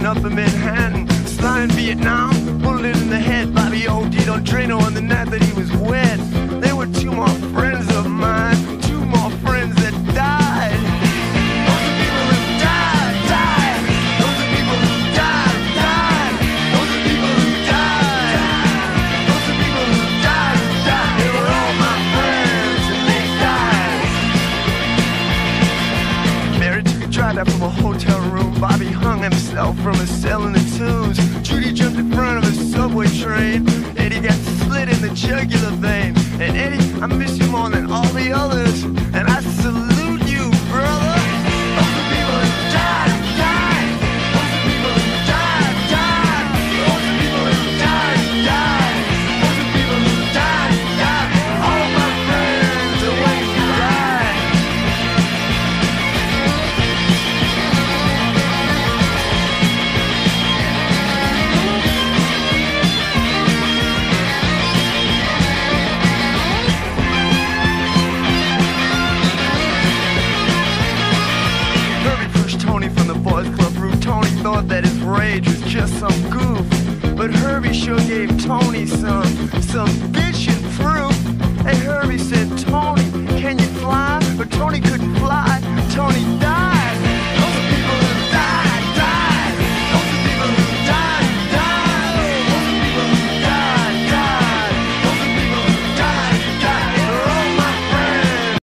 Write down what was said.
up in Manhattan. Sly in Vietnam, bullet in the head. Bobby OD'd on Drano on the night that he was wed. There were two more friends of mine, two more friends that died. Those are people who died, died. Those are people who died, died. Those are people who died. Those are people who died, died. They were all my friends and they died. Mary took a drive out from a hotel room. Bobby hung himself from a cell in the Tombs. Judy jumped in front of a subway train. Eddie got slit in the jugular vein. And Eddie, I miss you more than all the others. And I salute you, brother. Those are people who died, died. Those are people who died, died. Those are people who died, died. Those are people who died, died. All of my friends are waiting to die. Tony from the Boys Club route. Tony thought that his rage was just some goof, but Herbie sure gave Tony some bitchin' proof. Hey, Herbie said, Tony,